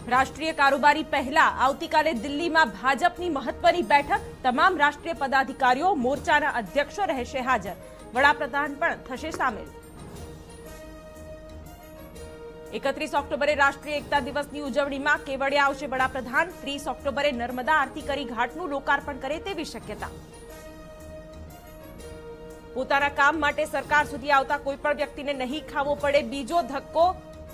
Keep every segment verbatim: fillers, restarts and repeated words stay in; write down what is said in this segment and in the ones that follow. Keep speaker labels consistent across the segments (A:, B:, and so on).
A: राष्ट्रीय कारोबारी पहला आवतीकाले दिल्हीमां भाजपनी महत्वनी बैठक। तमाम राष्ट्रीय पदाधिकारीओ मोर्चाना अध्यक्षो रहेशे हाजर। वडाप्रधान पण थशे सामेल। एकत्रीस ऑक्टोबरे राष्ट्रीय एकता दिवसनी उजवणीमां केवडिया आवशे वडाप्रधान। तीस ऑक्टोबरे नर्मदा आरती करी घाटनुं लोकार्पण करे तेवी शक्यता। पोताना काम माटे सरकार सुधी आवता कोईपण व्यक्तिने नहीं खावो पड़े बीजो धक्को।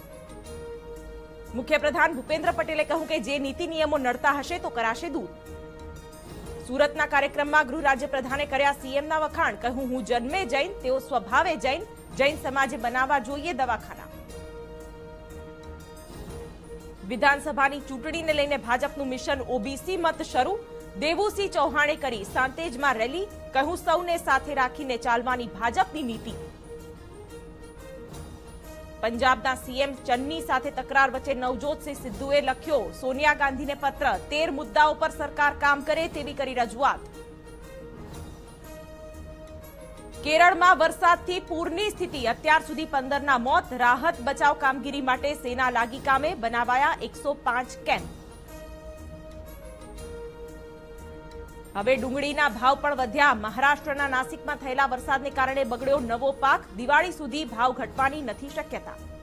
A: मुख्य प्रधान भूपेन्द्र पटेले कहूं के जे नीति नियमों नड़ता हशे तो कराशे दूर। सूरतना कार्यक्रममां गृह राज्य प्रधाने कर्या सीएमना वखाण। कहूं हूं जन्मे जैन तेओ स्वभावे जैन। जैन समाजे बनावा जोईए दवाखाना। विधानसभानी चूंटणीने लईने भाजपनुं मिशन ओबीसी मत शरू। देवुसिंह चौहाणे करी सांतेजमां रेली। कहूं सौने साथे राखीने चालवानी भाजपनी नीति। पंजाबना सीएम चन्नी साथे तकरार वच्चे नवजोतसिंह सिद्धुए लख्यो सोनिया गांधीने पत्र। तेर मुद्दाओं पर सरकार काम करे तेवी करी रजूआत। केरळमां वरसादथी पूरनी स्थिति। अत्यार सुधी पंदर ना मौत। राहत बचाव कामगीरी माटे सेना लागी कामे। बनावाया एक सौ पांच केम्प। हवे डુંગળીના भाव पण વધ્યા। महाराष्ट्रना नासिकमां थयेला वरसादने कारणे बगड्यो नवो पाक। दिवाળી सुधी भाव घटवानी नथी शक्यता।